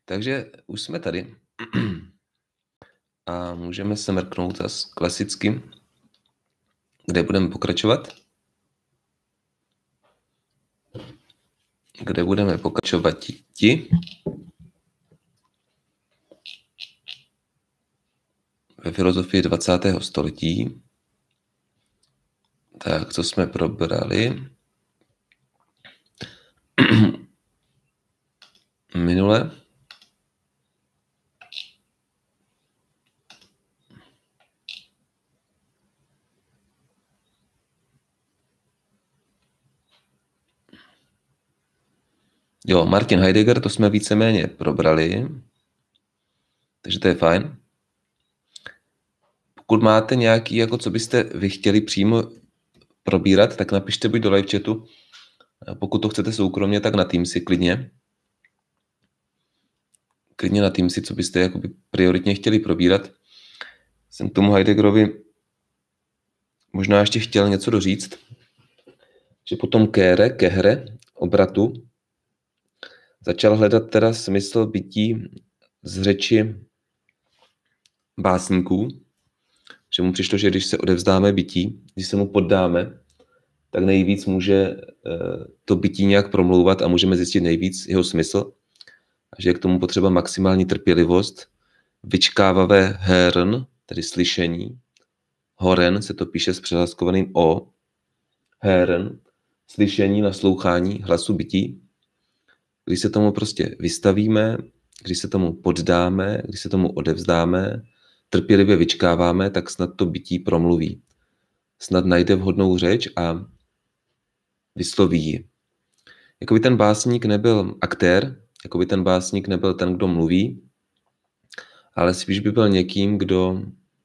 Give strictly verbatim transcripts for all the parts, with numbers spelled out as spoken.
Takže už jsme tady a můžeme se mrknout zas klasicky, kde budeme pokračovat. Kde budeme pokračovat ti ve filozofii dvacátého století. Tak, co jsme probrali minule? Jo, Martin Heidegger, to jsme víceméně probrali, takže to je fajn. Pokud máte nějaký, jako co byste vy chtěli přímo probírat, tak napište buď do live chatu, pokud to chcete soukromně, tak na Teamsy klidně. Klidně na Teamsy, co byste jakoby prioritně chtěli probírat. Jsem k tomu Heideggerovi možná ještě chtěl něco doříct, že potom Kehre, Kehre, obratu, začal hledat teda smysl bytí z řeči básníků, že mu přišlo, že když se odevzdáme bytí, když se mu poddáme, tak nejvíc může to bytí nějak promlouvat a můžeme zjistit nejvíc jeho smysl. A že je k tomu potřeba maximální trpělivost, vyčkávavé hern, tedy slyšení. Horen se to píše s přehlaskovaným o. Hern, slyšení, naslouchání hlasu bytí. Když se tomu prostě vystavíme, když se tomu poddáme, když se tomu odevzdáme, trpělivě vyčkáváme, tak snad to bytí promluví. Snad najde vhodnou řeč a vysloví ji. Jakoby ten básník nebyl aktér, jakoby ten básník nebyl ten, kdo mluví, ale spíš by byl někým, kdo,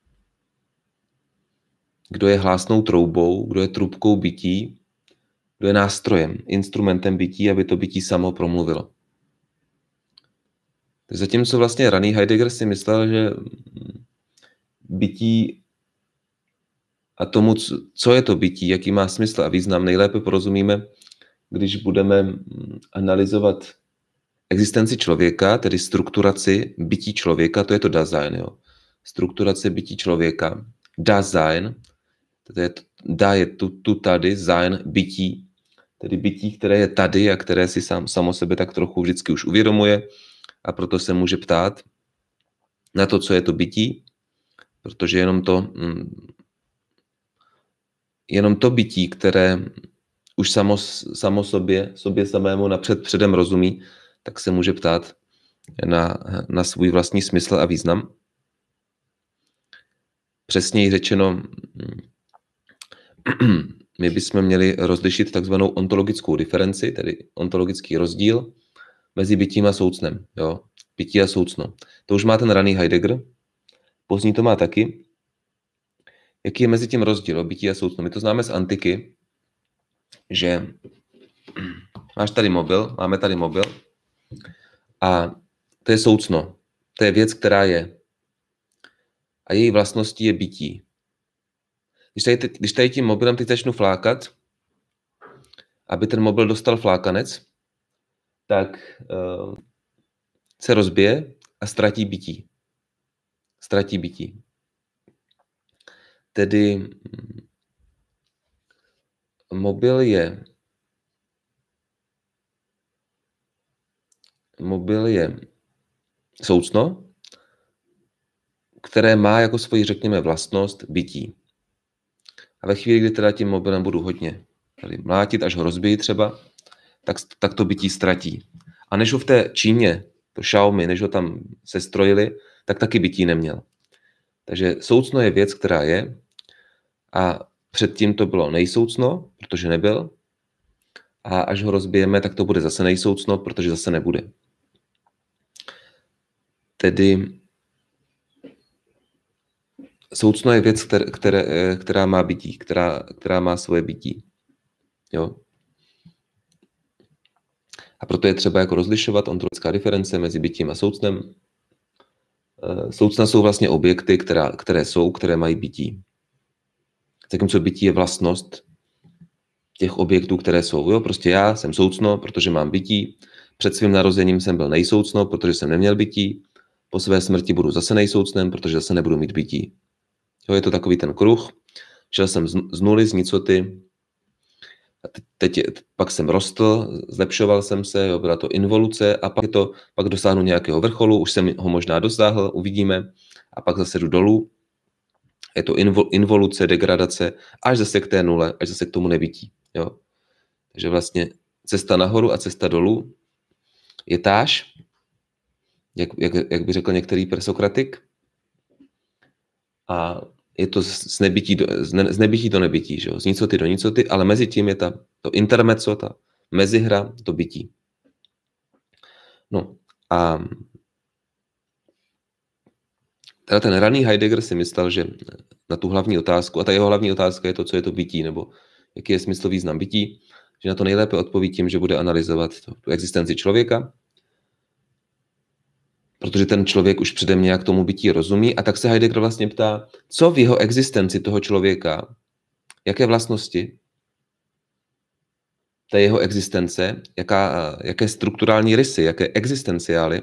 kdo je hlásnou troubou, kdo je trubkou bytí, kdo je nástrojem, instrumentem bytí, aby to bytí samo promluvilo. Zatímco vlastně raný Heidegger si myslel, že bytí a tomu, co je to bytí, jaký má smysl a význam, nejlépe porozumíme, když budeme analyzovat existenci člověka, tedy strukturaci bytí člověka, to je to Dasein, jo. Strukturace bytí člověka, Dasein, to je, da je tu, tu tady, sein, bytí, tedy bytí, které je tady a které si sám, samo sebe tak trochu vždycky už uvědomuje a proto se může ptát na to, co je to bytí, protože jenom to, jenom to bytí, které už samo, samo sobě, sobě samému napřed předem rozumí, tak se může ptát na, na svůj vlastní smysl a význam. Přesněji řečeno, my bychom měli rozlišit takzvanou ontologickou diferenci, tedy ontologický rozdíl mezi bytím a soucnem. Jo? Bytí a soucno. To už má ten raný Heidegger, pozdní to má taky. Jaký je mezi tím rozdíl, bytí a soucno? My to známe z antiky, že máš tady mobil, máme tady mobil a to je soucno. To je věc, která je. A její vlastností je bytí. Když tady, když tady tím mobilem teď začnu flákat, aby ten mobil dostal flákanec, tak uh, se rozbije a ztratí bytí. Ztratí bytí. Tedy mobil je mobil je soucno, které má jako svoji, řekněme, vlastnost bytí. A ve chvíli, kdy teda tím mobilem budu hodně tady mlátit, až ho rozbijí třeba, tak, tak to bytí ztratí. A než ho v té Číně, to Xiaomi, než ho tam sestrojili, tak taky bytí neměl. Takže soucno je věc, která je, a předtím to bylo nejsoucno, protože nebyl, a až ho rozbijeme, tak to bude zase nejsoucno, protože zase nebude. Tedy soucno je věc, které, které, která má bytí, která, která má svoje bytí. Jo? A proto je třeba jako rozlišovat ontologická diference mezi bytím a soucnem. Soucna jsou vlastně objekty, která, které jsou, které mají bytí. Zatímco bytí je vlastnost těch objektů, které jsou. Jo? Prostě já jsem soucno, protože mám bytí, Před svým narozením jsem byl nejsoucno, protože jsem neměl bytí. Po své smrti budu zase nejsoucnem, protože zase nebudu mít bytí. Jo, je to takový ten kruh. Šel jsem z nuly, z nicoty, teď, pak jsem rostl, zlepšoval jsem se, jo, byla to involuce a pak, je to, pak dosáhnu nějakého vrcholu, už jsem ho možná dosáhl, uvidíme, a pak zase jdu dolů. Je to involuce, degradace, až zase k té nule, až zase k tomu nebytí. Jo. Takže vlastně cesta nahoru a cesta dolů je táž, jak, jak, jak by řekl některý presokratik, a je to z nebytí do, z nebytí do nebytí, že jo? Z nicoty do nicoty, ale mezi tím je ta, to intermezzo, ta mezihra, to bytí. No a teda ten raný Heidegger si myslel, že na tu hlavní otázku, a ta jeho hlavní otázka je to, co je to bytí, nebo jaký je smysl, význam bytí, že na to nejlépe odpoví tím, že bude analyzovat to, tu existenci člověka, protože ten člověk už předem nějak tomu bytí rozumí, a tak se Heidegger vlastně ptá, co v jeho existenci toho člověka, jaké vlastnosti té jeho existence, jaká, jaké strukturální rysy, jaké existenciály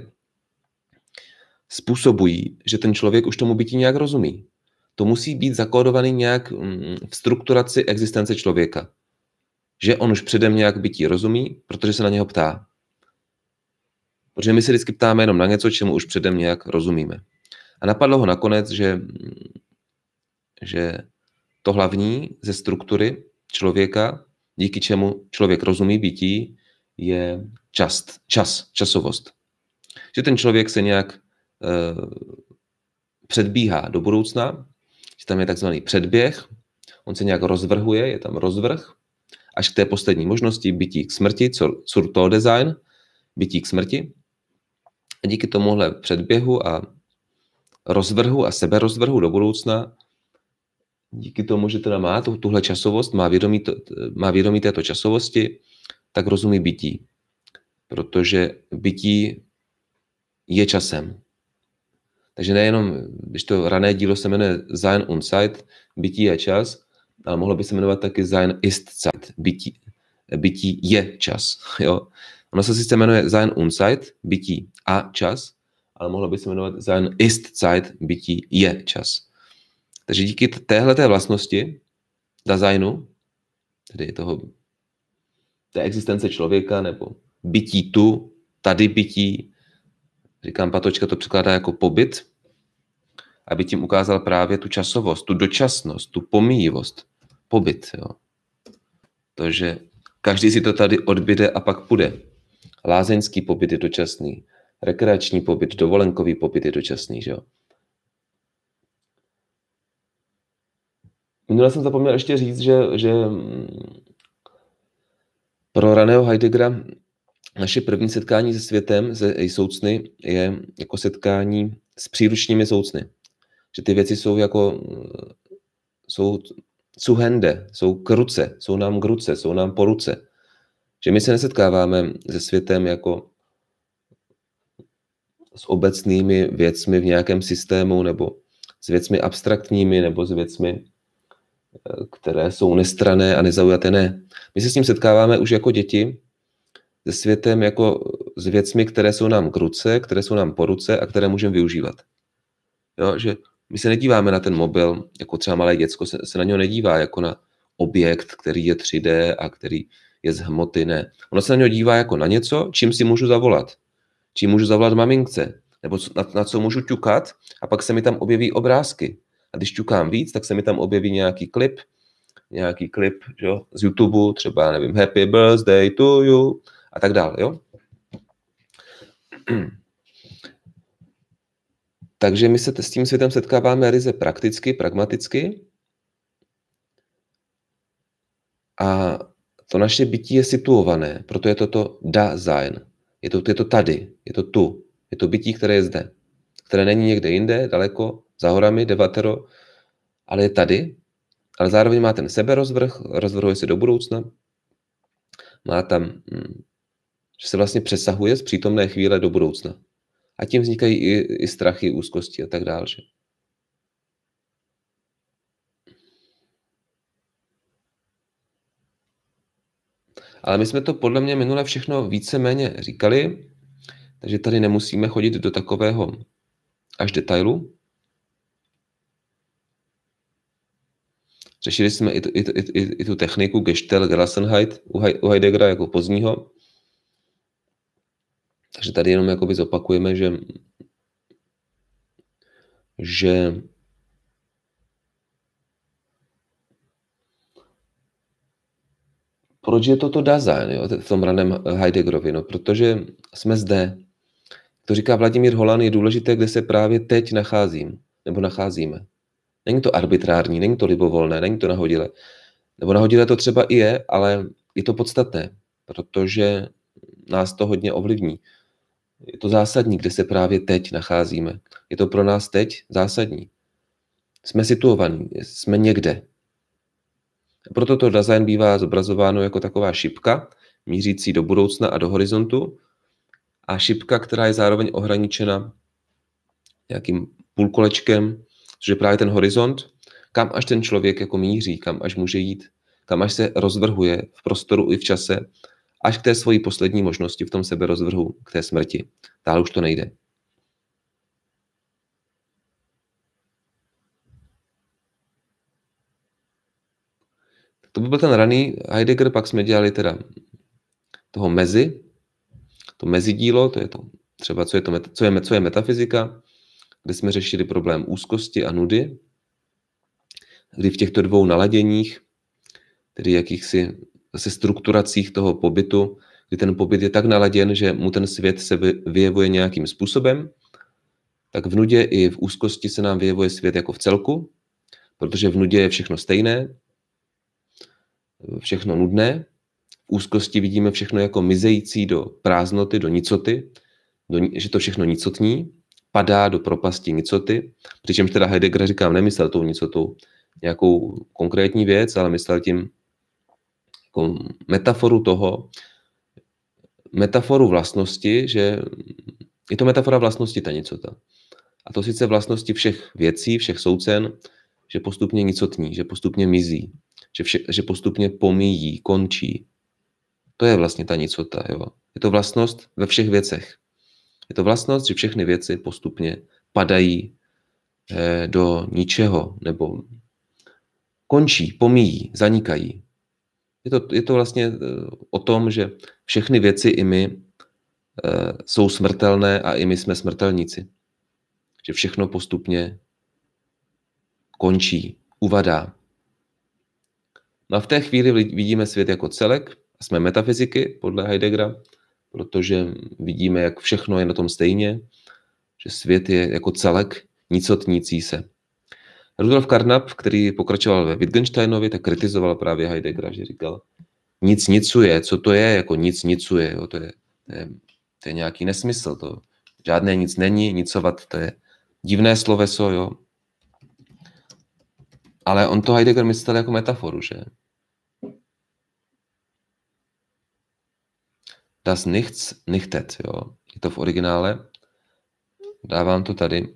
způsobují, že ten člověk už tomu bytí nějak rozumí. To musí být zakódovaný nějak v strukturaci existence člověka. Že on už předem nějak bytí rozumí, protože se na něho ptá. Protože my se vždycky ptáme jenom na něco, čemu už předem nějak rozumíme. A napadlo ho nakonec, že, že to hlavní ze struktury člověka, díky čemu člověk rozumí bytí, je čas, čas, časovost. Že ten člověk se nějak uh, předbíhá do budoucna, že tam je takzvaný předběh, on se nějak rozvrhuje, je tam rozvrh, až k té poslední možnosti bytí k smrti, zur Todessein, bytí k smrti. A díky tomuhle předběhu a rozvrhu a seberozvrhu do budoucna, díky tomu, že teda má tu, tuhle časovost, má vědomí, to, má vědomí této časovosti, tak rozumí bytí. Protože bytí je časem. Takže nejenom, když to rané dílo se jmenuje Sein und Zeit, bytí je čas, ale mohlo by se jmenovat taky Sein ist Zeit, bytí, bytí je čas. Jo? Ono se sice jmenuje Sein und Zeit, bytí a čas, ale mohlo by se jmenovat Sein ist Zeit, bytí je čas. Takže díky téhleté vlastnosti Daseinu, tedy toho, té existence člověka, nebo bytí tu, tady bytí, říkám, Patočka to překládá jako pobyt, aby tím ukázal právě tu časovost, tu dočasnost, tu pomíjivost. Pobyt, jo. Takže každý si to tady odbyde a pak půjde. Lázeňský pobyt je dočasný, rekreační pobyt, dovolenkový pobyt je dočasný, že jo. Minule jsem zapomněl ještě říct, že, že pro raného Heideggera naše první setkání se světem, se soucny, je jako setkání s příručními soucny. Že ty věci jsou jako, jsou zu Hände, jsou k ruce, jsou nám k ruce, jsou nám po ruce. Že my se nesetkáváme se světem jako s obecnými věcmi v nějakém systému, nebo s věcmi abstraktními, nebo s věcmi, které jsou nestranné a nezaujaté. Ne. My se s tím setkáváme už jako děti se světem jako s věcmi, které jsou nám k ruce, které jsou nám po ruce a které můžeme využívat. Jo, že my se nedíváme na ten mobil, jako třeba malé děcko se, se na něho nedívá jako na objekt, který je tři dé a který je z hmoty, ne. Ono se na něho dívá jako na něco, čím si můžu zavolat. Čím můžu zavolat mamince, nebo na, na co můžu ťukat a pak se mi tam objeví obrázky. A když ťukám víc, tak se mi tam objeví nějaký klip, nějaký klip, jo, z YouTube, třeba, nevím, Happy Birthday to you a tak dále, jo. Takže my se s tím světem setkáváme ryze prakticky, pragmaticky a to naše bytí je situované, proto je to to Dasein. Je to, je to tady, je to tu, je to bytí, které je zde, které není někde jinde, daleko, za horami, devatero, ale je tady, ale zároveň má ten seberozvrh, rozvrhuje se do budoucna, má tam, že se vlastně přesahuje z přítomné chvíle do budoucna. A tím vznikají i, i strachy, úzkosti a tak dále. Ale my jsme to podle mě minule všechno víceméně říkali, takže tady nemusíme chodit do takového až detailu. Řešili jsme i tu, i tu, i tu, i tu techniku Gestell-Gelassenheit u Heideggera jako pozdního. Takže tady jenom jakoby zopakujeme, že, že proč je toto Dasein, jo, v tom raném Heideggerovi? No, protože jsme zde. To říká Vladimír Holan, je důležité, kde se právě teď nacházím, nebo nacházíme. Není to arbitrární, není to libovolné, není to nahodilé. Nebo nahodilé to třeba i je, ale je to podstatné, protože nás to hodně ovlivní. Je to zásadní, kde se právě teď nacházíme. Je to pro nás teď zásadní. Jsme situovaní, jsme někde. Proto to Dasein bývá zobrazováno jako taková šipka, mířící do budoucna a do horizontu, a šipka, která je zároveň ohraničena nějakým půlkolečkem, což je právě ten horizont, kam až ten člověk jako míří, kam až může jít, kam až se rozvrhuje v prostoru i v čase, až k té svojí poslední možnosti v tom seberozvrhu, k té smrti. Dál už to nejde. To by byl ten raný Heidegger, pak jsme dělali teda toho mezi, to mezidílo, to je to třeba, co je, to, co je, co je metafyzika, kde jsme řešili problém úzkosti a nudy, kdy v těchto dvou naladěních, tedy jakýchsi zase strukturacích toho pobytu, kdy ten pobyt je tak naladěn, že mu ten svět se vyjevuje nějakým způsobem, tak v nudě i v úzkosti se nám vyjevuje svět jako v celku, protože v nudě je všechno stejné, všechno nudné. V úzkosti vidíme všechno jako mizející do prázdnoty, do nicoty, do, že to všechno nicotní, padá do propasti nicoty, přičemž teda Heidegger, říkám, nemyslel tou nicotou nějakou konkrétní věc, ale myslel tím jako metaforu toho, metaforu vlastnosti, že je to metafora vlastnosti ta nicota. A to sice vlastnosti všech věcí, všech soucen, že postupně nicotní, že postupně mizí, že, vše, že postupně pomíjí, končí. To je vlastně ta nicota. Jo. Je to vlastnost ve všech věcech. Je to vlastnost, že všechny věci postupně padají eh, do ničeho, nebo končí, pomíjí, zanikají. Je to, je to vlastně eh, o tom, že všechny věci i my eh, jsou smrtelné a i my jsme smrtelníci. Že všechno postupně končí, uvadá. No a v té chvíli vidíme svět jako celek, jsme metafyziky podle Heideggera, protože vidíme, jak všechno je na tom stejně, že svět je jako celek, nicotnící se. Rudolf Carnap, který pokračoval ve Wittgensteinovi, tak kritizoval právě Heideggera, že říkal, nic nicuje, co to je, jako nic nicuje, jo, to, je, to, je, to je nějaký nesmysl, to žádné nic není, nicovat, to je divné sloveso, jo. Ale on to Heidegger myslel jako metaforu, že? Das Nichts nichtet, jo. Je to v originále. Dávám to tady.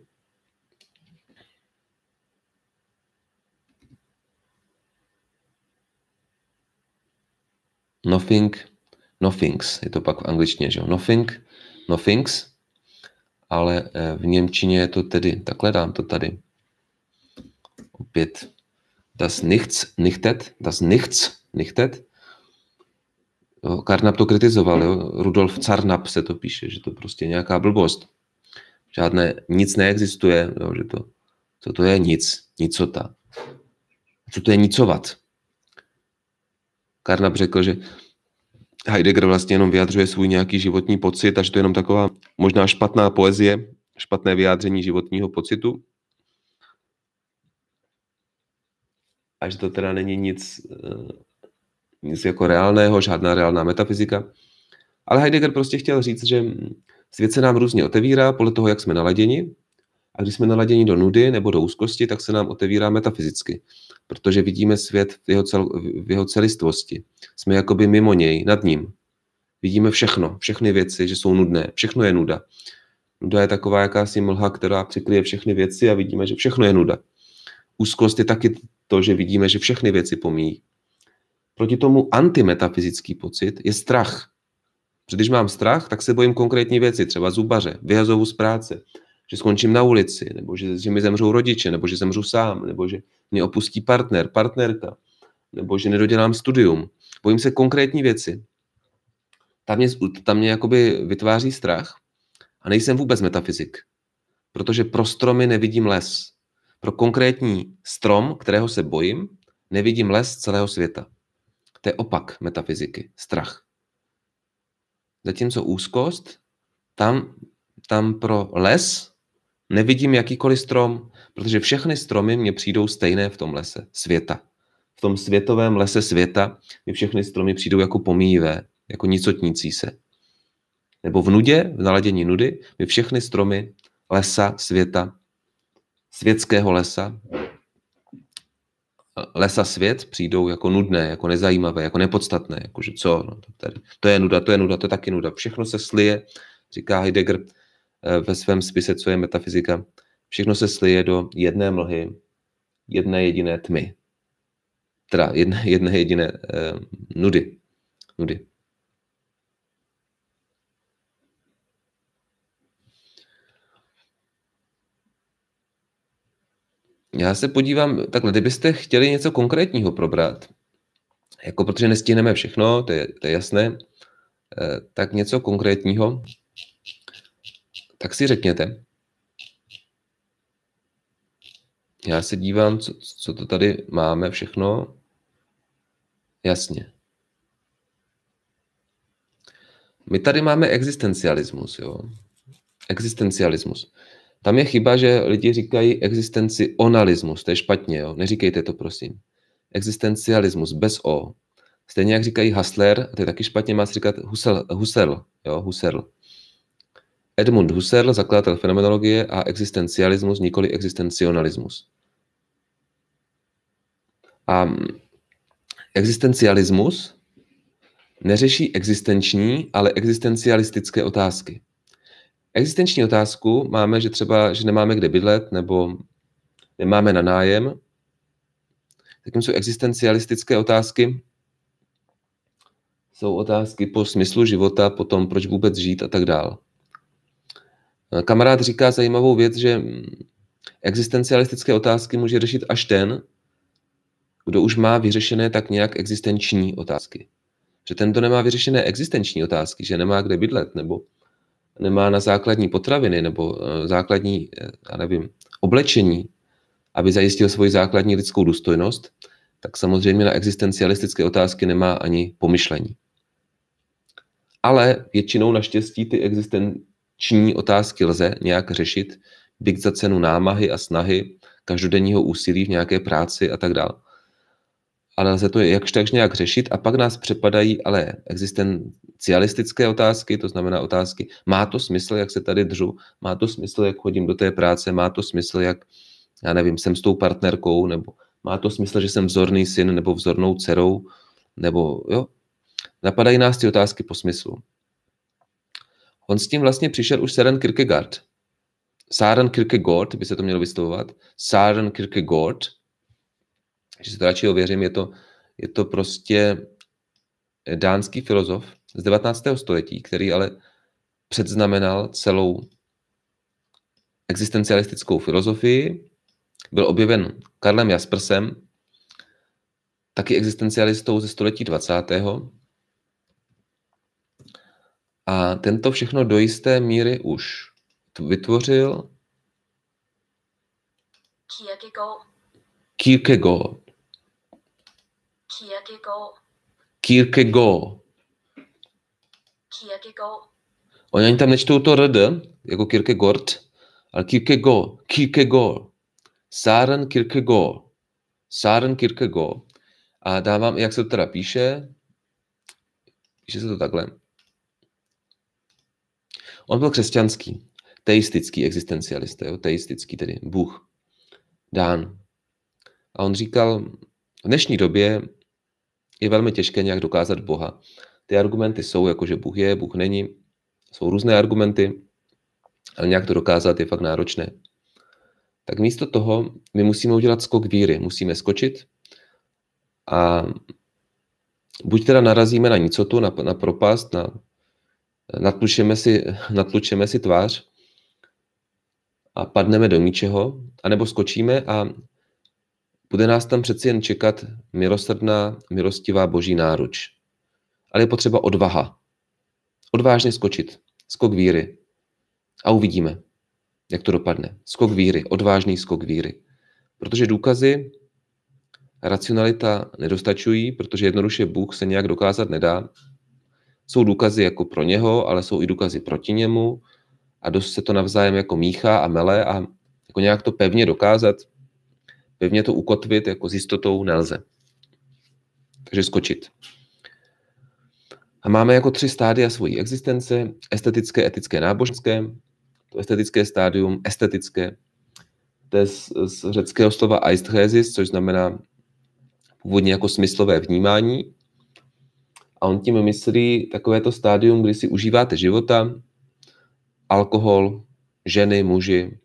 Nothing, nothings. Je to pak v angličtině, že jo. Nothing, nothings. Ale v němčině je to tedy, takhle dám to tady. Opět. Das Nichts nichtet, das Nichts nichtet. Carnap to kritizoval, jo? Rudolf Carnap se to píše, že to prostě nějaká blbost. Žádné nic neexistuje, jo? Že to, co to je nic, nicota. Co to je nicovat? Carnap řekl, že Heidegger vlastně jenom vyjadřuje svůj nějaký životní pocit a že to je jenom taková možná špatná poezie, špatné vyjádření životního pocitu. A že to teda není nic, nic jako reálného, žádná reálná metafyzika. Ale Heidegger prostě chtěl říct, že svět se nám různě otevírá podle toho, jak jsme naladěni. A když jsme naladěni do nudy nebo do úzkosti, tak se nám otevírá metafyzicky. Protože vidíme svět v jeho, cel, v jeho celistvosti. Jsme jakoby mimo něj, nad ním. Vidíme všechno, všechny věci, že jsou nudné. Všechno je nuda. Nuda je taková jakási mlha, která přikryje všechny věci a vidíme, že všechno je nuda. Úzkost je taky to, že vidíme, že všechny věci pomíjí. Proti tomu antimetafyzický pocit je strach. Protože když mám strach, tak se bojím konkrétní věci, třeba zubaře, vyhazovu z práce, že skončím na ulici, nebo že, že mi zemřou rodiče, nebo že zemřu sám, nebo že mě opustí partner, partnerka, nebo že nedodělám studium. Bojím se konkrétní věci. Tam mě, tam mě jakoby vytváří strach a nejsem vůbec metafyzik, protože pro stromy nevidím les. Pro konkrétní strom, kterého se bojím, nevidím les celého světa. To je opak metafyziky, strach. Zatímco úzkost, tam, tam pro les nevidím jakýkoliv strom, protože všechny stromy mně přijdou stejné v tom lese světa. V tom světovém lese světa mi všechny stromy přijdou jako pomíjivé, jako nicotnící se. Nebo v nudě, v naladění nudy, mi všechny stromy lesa světa, světského lesa, lesa svět přijdou jako nudné, jako nezajímavé, jako nepodstatné, jakože co, no, to, tady, to je nuda, to je nuda, to je taky nuda. Všechno se slije, říká Heidegger ve svém spise, co je metafyzika, všechno se slije do jedné mlhy, jedné jediné tmy. Teda jedné, jedné jediné eh, nudy. nudy. Já se podívám, takhle, kdybyste chtěli něco konkrétního probrat, jako protože nestihneme všechno, to je, to je jasné, tak něco konkrétního, tak si řekněte. Já se dívám, co, co to tady máme všechno. Jasně. My tady máme existencialismus, jo. Existencialismus. Tam je chyba, že lidi říkají existencionalismus, to je špatně, jo? Neříkejte to, prosím. Existencialismus, bez O. Stejně jak říkají Hustler, to je taky špatně, má se říkat Husserl, Husserl, jo? Husserl. Edmund Husserl, zakladatel fenomenologie a existencialismus, nikoli existencionalismus. A existencialismus neřeší existenční, ale existencialistické otázky. Existenční otázku máme, že třeba, že nemáme kde bydlet, nebo nemáme na nájem. Zatímco existencialistické otázky jsou otázky po smyslu života, po tom, proč vůbec žít a tak dál. Kamarád říká zajímavou věc, že existencialistické otázky může řešit až ten, kdo už má vyřešené tak nějak existenční otázky. Že ten, kdo nemá vyřešené existenční otázky, že nemá kde bydlet, nebo nemá na základní potraviny nebo základní, já nevím, oblečení, aby zajistil svoji základní lidskou důstojnost, tak samozřejmě na existencialistické otázky nemá ani pomyšlení. Ale většinou naštěstí ty existenční otázky lze nějak řešit, byť za cenu námahy a snahy, každodenního úsilí v nějaké práci a tak dále. Ale lze to jakž takž nějak řešit a pak nás přepadají ale existencialistické otázky, to znamená otázky, má to smysl, jak se tady držu, má to smysl, jak chodím do té práce, má to smysl, jak, já nevím, jsem s tou partnerkou, nebo má to smysl, že jsem vzorný syn nebo vzornou dcerou, nebo jo, napadají nás ty otázky po smyslu. On s tím vlastně přišel už Søren Kierkegaard. Søren Kierkegaard by se to mělo vyslovovat. Søren Kierkegaard, že se to radši ověřím, je to, je to prostě dánský filozof z devatenáctého století, který ale předznamenal celou existencialistickou filozofii. Byl objeven Karlem Jaspersem, taky existencialistou ze století dvacátého A tento všechno do jisté míry už vytvořil Kierkegaard. Kierkegaard. Kierkegaard. Kierkegaard. Kierkegaard. Oni ani tam nečtou to R D, jako Kierkegaard, ale Kierkegaard. Kierkegaard. Søren Kierkegaard. Søren Kierkegaard. A dávám, jak se to teda píše, píše se to takhle. On byl křesťanský, teistický existencialista, jo? Teistický, tedy Bůh, Dán. A on říkal, v dnešní době je velmi těžké nějak dokázat Boha. Ty argumenty jsou, jako že Bůh je, Bůh není. Jsou různé argumenty, ale nějak to dokázat je fakt náročné. Tak místo toho my musíme udělat skok víry. Musíme skočit a buď teda narazíme na nicotu, na, na propast, na, natlučeme, si, natlučeme si tvář a padneme do ničeho, anebo skočíme a bude nás tam přeci jen čekat milosrdná, milostivá boží náruč. Ale je potřeba odvaha. Odvážně skočit. Skok víry. A uvidíme, jak to dopadne. Skok víry. Odvážný skok víry. Protože důkazy, racionalita nedostačují, protože jednoduše Bůh se nějak dokázat nedá. Jsou důkazy jako pro něho, ale jsou i důkazy proti němu a dost se to navzájem jako míchá a mele a jako nějak to pevně dokázat, pevně to ukotvit jako s jistotou nelze. Takže skočit. A máme jako tři stádia svojí existence, estetické, etické, náboženské. To estetické stádium, estetické, to je z, z řeckého slova aisthesis, což znamená původně jako smyslové vnímání. A on tím myslí takovéto stádium, kdy si užíváte života, alkohol, ženy, muži,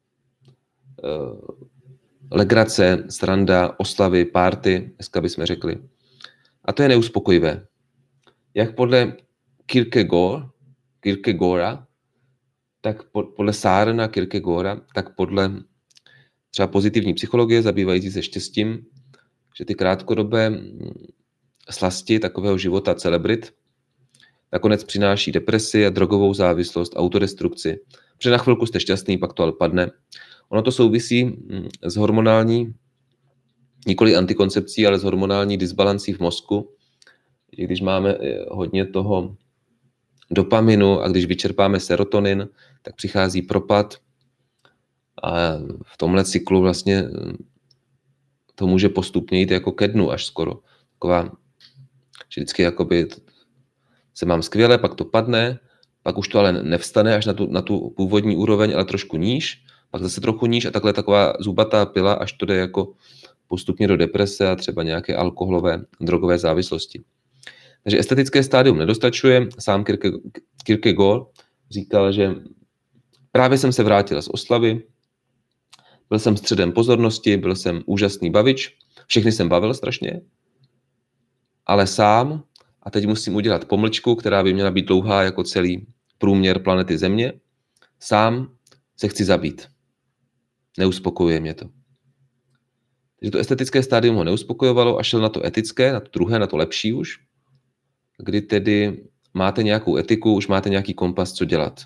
legrace, sranda, oslavy, párty, dneska bychom řekli. A to je neuspokojivé. Jak podle Kierkegaard, Kierkegaarda, tak podle Sárena Kierkegaarda, tak podle třeba pozitivní psychologie zabývající se štěstím, že ty krátkodobé slasti takového života celebrit nakonec přináší depresi a drogovou závislost, autodestrukci. Protože na chvilku jste šťastný, pak to ale padne. Ono to souvisí s hormonální, nikoli antikoncepcí, ale s hormonální disbalancí v mozku. Když máme hodně toho dopaminu a když vyčerpáme serotonin, tak přichází propad a v tomhle cyklu vlastně to může postupně jít jako ke dnu až skoro. Taková, že vždycky jakoby se mám skvěle, pak to padne, pak už to ale nevstane až na tu, na tu původní úroveň, ale trošku níž, pak zase trochu níž a takhle taková zubatá pila, až to jde jako postupně do deprese a třeba nějaké alkoholové, drogové závislosti. Takže estetické stádium nedostačuje. Sám Kierkegaard říkal, že právě jsem se vrátil z oslavy, byl jsem středem pozornosti, byl jsem úžasný bavič, všechny jsem bavil strašně, ale sám, a teď musím udělat pomlčku, která by měla být dlouhá jako celý průměr planety Země, sám se chci zabít. Neuspokojuje mě to. Takže to estetické stádium ho neuspokojovalo a šel na to etické, na to druhé, na to lepší už, kdy tedy máte nějakou etiku, už máte nějaký kompas, co dělat.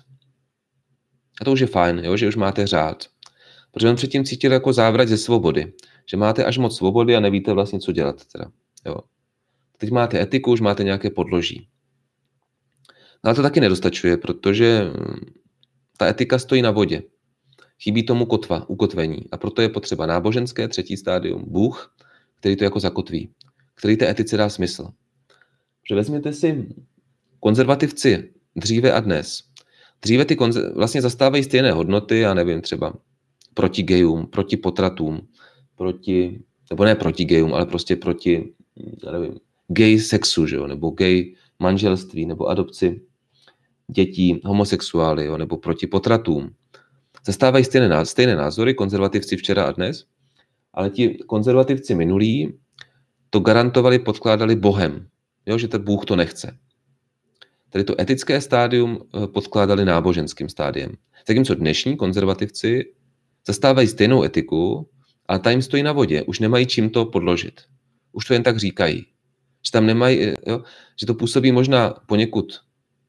A to už je fajn, jo, že už máte řád. Protože on předtím cítil jako závrat ze svobody, že máte až moc svobody a nevíte vlastně, co dělat. Teda. Jo. Teď máte etiku, už máte nějaké podloží. No ale to taky nedostačuje, protože ta etika stojí na vodě. Chybí tomu kotva, ukotvení. A proto je potřeba náboženské, třetí stádium, Bůh, který to jako zakotví, který té etice dá smysl. Že vezměte si konzervativci dříve a dnes. Dříve ty konzer- vlastně zastávají stejné hodnoty, já nevím, třeba proti gejům, proti potratům, proti, nebo ne proti gejům, ale prostě proti, já nevím, gay sexu, že jo, nebo gay manželství, nebo adopci dětí, homosexuály, jo, nebo proti potratům. Zastávají stejné, stejné názory, konzervativci včera a dnes, ale ti konzervativci minulí to garantovali, podkládali Bohem, jo, že ten Bůh to nechce. Tedy to etické stádium podkládali náboženským stádiem. Zatímco dnešní konzervativci zastávají stejnou etiku, ale ta jim stojí na vodě, už nemají čím to podložit. Už to jen tak říkají. Že tam nemají, jo, že to působí možná poněkud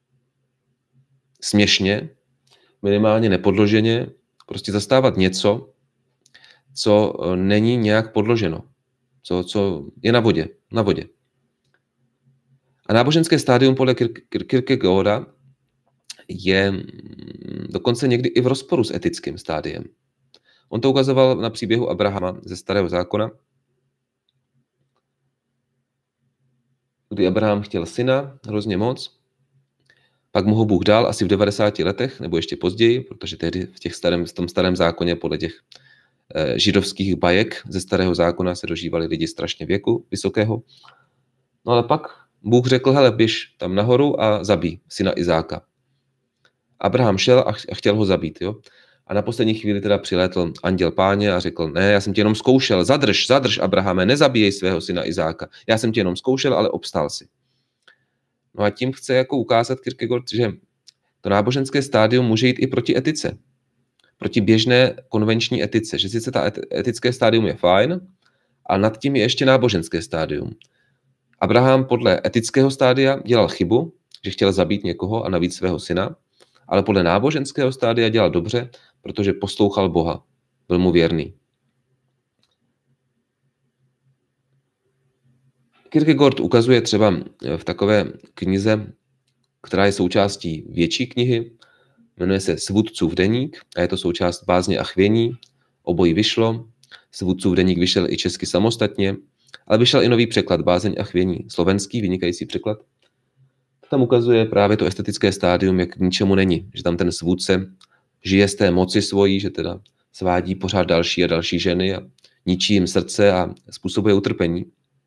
směšně, minimálně nepodloženě, prostě zastávat něco, co není nějak podloženo, co, co je na vodě, na vodě. A náboženské stádium podle Kierkegaarda je dokonce někdy i v rozporu s etickým stádiem. On to ukazoval na příběhu Abrahama ze Starého zákona, kdy Abraham chtěl syna hrozně moc, pak mu ho Bůh dal asi v devadesáti letech, nebo ještě později, protože tehdy v, těch starém, v tom starém zákoně podle těch eh, židovských bajek ze Starého zákona se dožívali lidi strašně věku vysokého. No ale pak Bůh řekl, hele, běž tam nahoru a zabij syna Izáka. Abraham šel a chtěl ho zabít. Jo? A na poslední chvíli teda přilétl anděl Páně a řekl, ne, já jsem tě jenom zkoušel, zadrž, zadrž, Abrahame, nezabíjej svého syna Izáka. Já jsem tě jenom zkoušel, ale obstál si. No a tím chce jako ukázat Kierkegaard, že to náboženské stádium může jít i proti etice. Proti běžné konvenční etice. Že sice ta etické stádium je fajn, a nad tím je ještě náboženské stádium. Abraham podle etického stádia dělal chybu, že chtěl zabít někoho a navíc svého syna, ale podle náboženského stádia dělal dobře, protože poslouchal Boha. Byl mu věrný. Kierkegaard ukazuje třeba v takové knize, která je součástí větší knihy, jmenuje se Svůdcův deník a je to součást Bázně a chvění. Obojí vyšlo. Svůdcův deník vyšel i česky samostatně, ale vyšel i nový překlad Bázeň a chvění, slovenský, vynikající překlad. Tam ukazuje právě to estetické stádium, jak k ničemu není, že tam ten svůdce žije z té moci svojí, že teda svádí pořád další a další ženy a ničí jim srdce a způsobuje utrpení.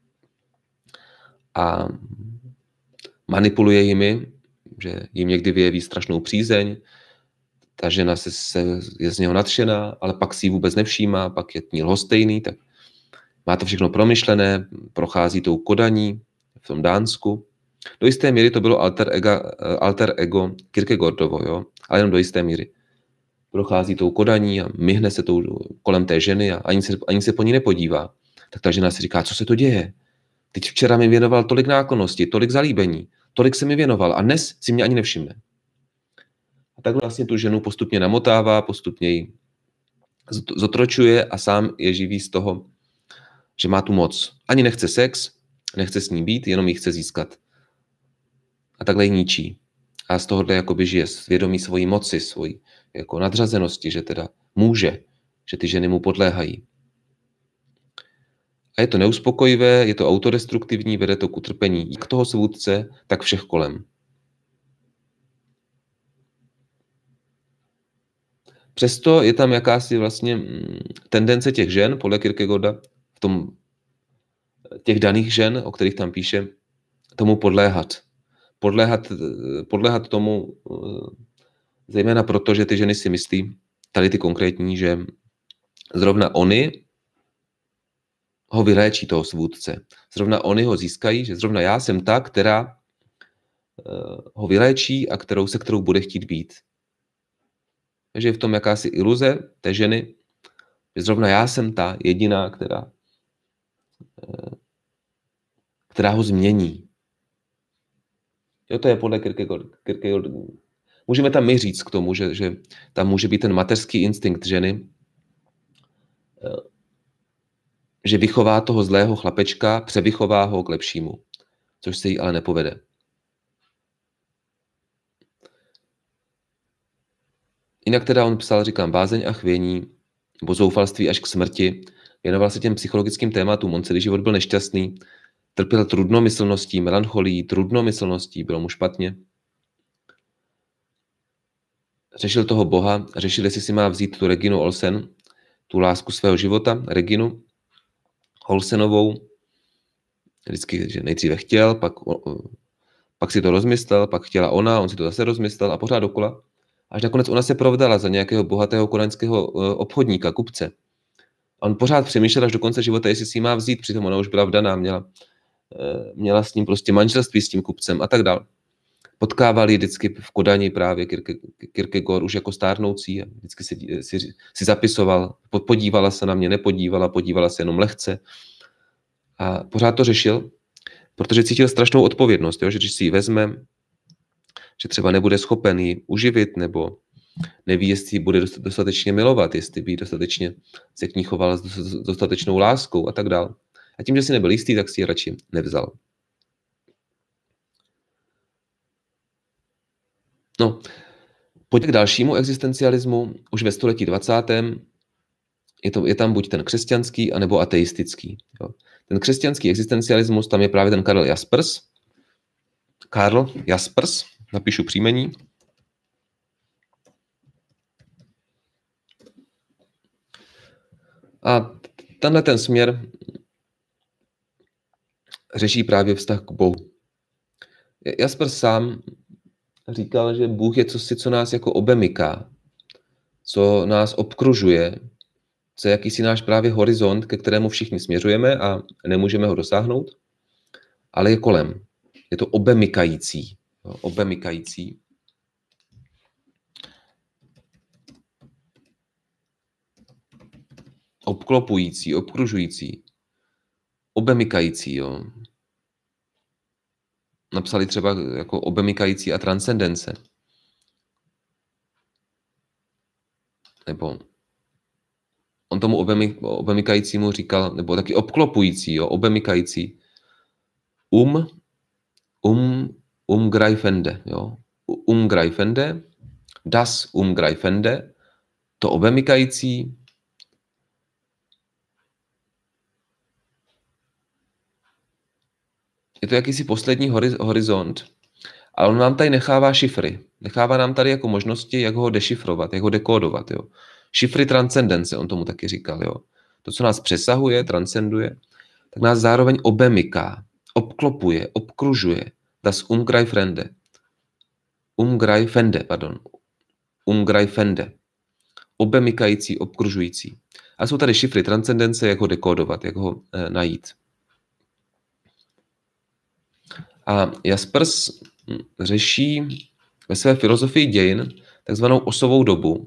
A manipuluje jimi, že jim někdy vyjeví strašnou přízeň, ta žena se, se je z něho nadšená, ale pak si ji vůbec nevšímá, pak je k ní lhostejný, tak má to všechno promyšlené, prochází tou Kodaní v tom Dánsku. Do jisté míry to bylo alter ego, alter ego Kierkegaardovo, jo? Ale jenom do jisté míry. Prochází tou Kodaní a myhne se tou, kolem té ženy a ani se, ani se po ní nepodívá. Tak ta žena si říká, co se to děje? Teď včera mi věnoval tolik náklonnosti, tolik zalíbení, tolik se mi věnoval a dnes si mě ani nevšimne. A tak vlastně tu ženu postupně namotává, postupně ji zotročuje a sám je živý z toho, že má tu moc. Ani nechce sex, nechce s ní být, jenom ji chce získat. A takhle ji ničí. A z tohohle jakoby žije svědomí svojí moci, svojí jako nadřazenosti, že teda může, že ty ženy mu podléhají. A je to neuspokojivé, je to autodestruktivní, vede to k utrpení jak toho svůdce, tak všech kolem. Přesto je tam jakási vlastně tendence těch žen, podle Kierkegaarda, v tom těch daných žen, o kterých tam píše, tomu podléhat. Podléhat, podléhat tomu zejména proto, že ty ženy si myslí, tady ty konkrétní, že zrovna oni ho vyléčí toho svůdce. Zrovna oni ho získají, že zrovna já jsem ta, která ho vyléčí a kterou, se kterou bude chtít být. Takže je v tom jakási iluze té ženy, že zrovna já jsem ta jediná, která, která ho změní. Jo, to je podle Kierkegaarda. Můžeme tam my říct k tomu, že, že tam může být ten mateřský instinkt ženy, že vychová toho zlého chlapečka, převychová ho k lepšímu, což se jí ale nepovede. Jinak teda on psal, říkám, Bázeň a chvění, nebo zoufalství až k smrti, věnoval se těm psychologickým tématům, on celý život byl nešťastný, trpěl trudnomyslností, melancholií, trudnomyslností, bylo mu špatně. Řešil toho Boha, řešil, jestli si má vzít tu Reginu Olsen, tu lásku svého života, Reginu Olsenovou. Vždycky, že nejdříve chtěl, pak, pak si to rozmyslel, pak chtěla ona, on si to zase rozmyslel a pořád dokola. Až nakonec ona se provdala za nějakého bohatého kodaňského obchodníka, kupce. A on pořád přemýšlel až do konce života, jestli si ji má vzít, přitom ona už byla vdaná, měla, měla s ním prostě manželství s tím kupcem a tak dál. Potkávali vždycky v Kodani právě Kierkegaard už jako stárnoucí a vždycky si, si, si zapisoval, podívala se na mě, nepodívala, podívala se jenom lehce a pořád to řešil, protože cítil strašnou odpovědnost, jo, že když si ji vezme, že třeba nebude schopen ji uživit nebo neví, jestli ji bude dostatečně milovat, jestli by dostatečně se k ní choval s dostatečnou láskou a tak dál. A tím, že si nebyl jistý, tak si ji radši nevzal. No, pojďme k dalšímu existencialismu. Už ve století dvacátém Je, to, je tam buď ten křesťanský, anebo ateistický. Jo. Ten křesťanský existencialismus, tam je právě ten Karl Jaspers. Karl Jaspers, napíšu příjmení. A tenhle ten směr řeší právě vztah k Bohu. Jaspers sám říkal, že Bůh je cosi, co nás jako obemyká. co nás obkružuje, co je jakýsi náš právě horizont, ke kterému všichni směřujeme a nemůžeme ho dosáhnout, ale je kolem. Je to obemykající. Jo, obemykající. Obklopující, obkružující. Obemykající, jo. Napsali třeba jako obemykající a transcendence. Nebo on tomu obemy, obemykajícímu říkal, nebo taky obklopující, jo, obemykající. Um, um, umgreifende, jo. Umgreifende, das umgreifende, to obemykající. Je to jakýsi poslední horizont, ale on nám tady nechává šifry. Nechává nám tady jako možnosti, jak ho dešifrovat, jak ho dekódovat. Jo. Šifry transcendence, on tomu taky říkal. Jo. To, co nás přesahuje, transcenduje, tak nás zároveň obemyká, obklopuje, obkružuje. Das umgreifende. Umgreifende, pardon. Umgreifende. Obemykající, obkružující. A jsou tady šifry transcendence, jak ho dekódovat, jak ho eh, najít. A Jaspers řeší ve své filozofii dějin takzvanou osovou dobu.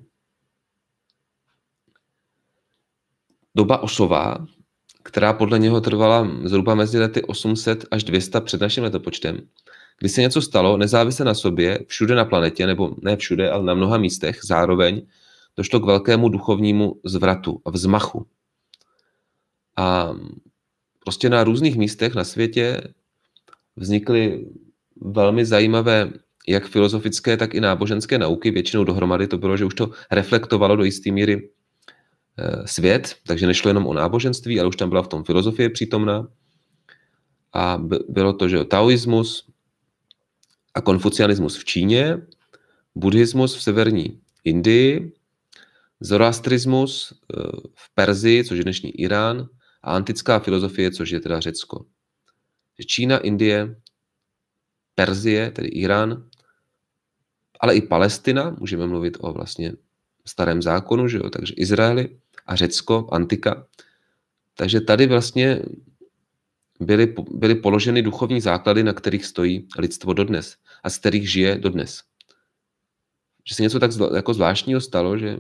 Doba osová, která podle něho trvala zhruba mezi lety osm set až dvě stě před naším letopočtem, kdy se něco stalo nezávisle na sobě, všude na planetě, nebo ne všude, ale na mnoha místech zároveň, došlo k velkému duchovnímu zvratu a vzmachu. A prostě na různých místech na světě vznikly velmi zajímavé jak filozofické, tak i náboženské nauky. Většinou dohromady to bylo, že už to reflektovalo do jisté míry svět, takže nešlo jenom o náboženství, ale už tam byla v tom filozofie přítomná. A bylo to, že taoismus a konfucianismus v Číně, buddhismus v severní Indii, zoroastrismus v Perzii, což je dnešní Irán, a antická filozofie, což je teda Řecko. Čína, Indie, Perzie, tedy Irán, ale i Palestina, můžeme mluvit o vlastně starém zákonu, že jo? Takže Izraeli a Řecko, antika. Takže tady vlastně byly, byly položeny duchovní základy, na kterých stojí lidstvo dodnes a z kterých žije dodnes. Že se něco tak zvla, jako zvláštního stalo, že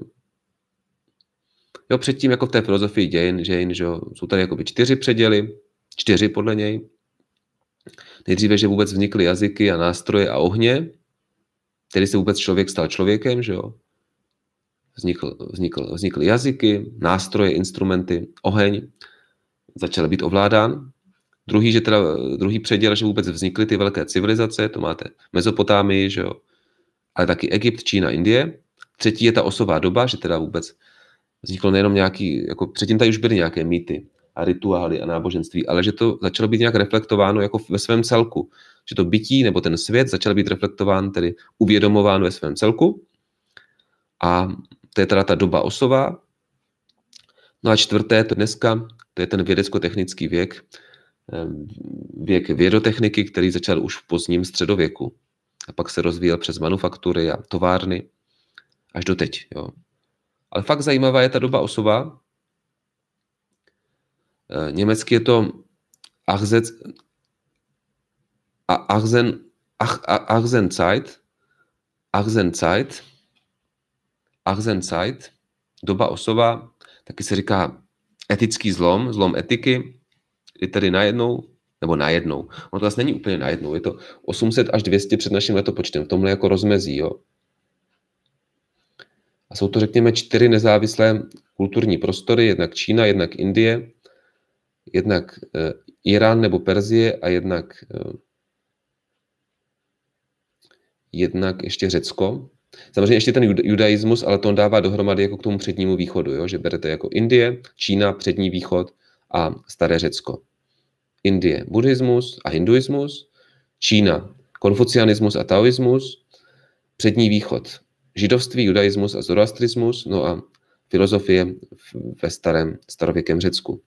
jo, předtím jako v té filozofii dějin, dějin že jo, jsou tady jakoby čtyři předěly, čtyři podle něj. Nejdříve, že vůbec vznikly jazyky a nástroje a ohně, tedy se vůbec člověk stal člověkem, že jo. Vznikl, vznikl, vznikly jazyky, nástroje, instrumenty, oheň, začaly být ovládán. Druhý, že teda, druhý předěl, že vůbec vznikly ty velké civilizace, to máte Mezopotámii, že jo, ale taky Egypt, Čína, Indie. Třetí je ta osová doba, že teda vůbec vzniklo nejenom nějaký, jako předtím tady už byly nějaké mýty a rituály a náboženství, ale že to začalo být nějak reflektováno jako ve svém celku. Že to bytí nebo ten svět začal být reflektován, tedy uvědomován ve svém celku. A to je teda ta doba osová. No a čtvrté, to dneska, to je ten vědecko-technický věk, věk vědotechniky, který začal už v pozdním středověku. A pak se rozvíjel přes manufaktury a továrny až do teď. Jo. Ale fakt zajímavá je ta doba osová. Německy je to Achsen, Ach, Achsenzeit, Achsenzeit, Achsenzeit, doba osová, taky se říká etický zlom, zlom etiky, je tedy najednou, nebo najednou, ono to vlastně není úplně najednou, je to osm set až dvě stě před naším letopočtem, v tomhle jako rozmezí, jo. A jsou to, řekněme, čtyři nezávislé kulturní prostory, jednak Čína, jednak Indie, jednak eh, Irán nebo Perzie a jednak, eh, jednak ještě Řecko. Samozřejmě ještě ten judaismus, ale to on dává dohromady jako k tomu přednímu východu, jo? Že berete jako Indie, Čína, přední východ a staré Řecko. Indie, buddhismus a hinduismus, Čína, konfucianismus a taoismus, přední východ, židovství, judaismus a zoroastrismus, no a filozofie ve starém starověkém Řecku.